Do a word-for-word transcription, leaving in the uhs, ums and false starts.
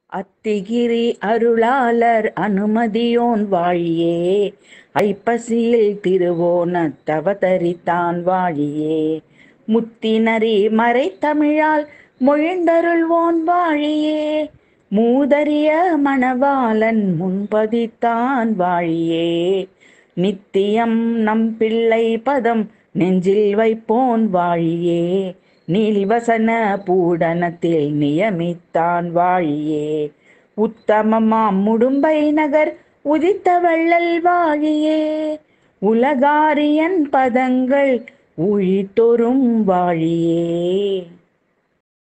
அத்திகிரி அருளாளர் அனுமதியோன் வாழியே, ஐப்பசியில் திருவோணத்தவதரித்தான் வாழியே, முத்தினரி மறைத்தமிழால் மொழிந்தருள்வோன் வாழியே, மூதறிய மணவாளன் முன்பதித்தான் வாழியே, நித்தியம் நம் பிள்ளை பதம் நெஞ்சில் வைப்போன் வாழியே, நீலிவசன பூடனத்தில் நியமித்தான் வாழியே, உத்தமமாம் முடும்பை நகர் உதித்த வள்ளல் வாழியே, உலகாரியன் பதங்கள் ஊழித்தொறும் வாழியே.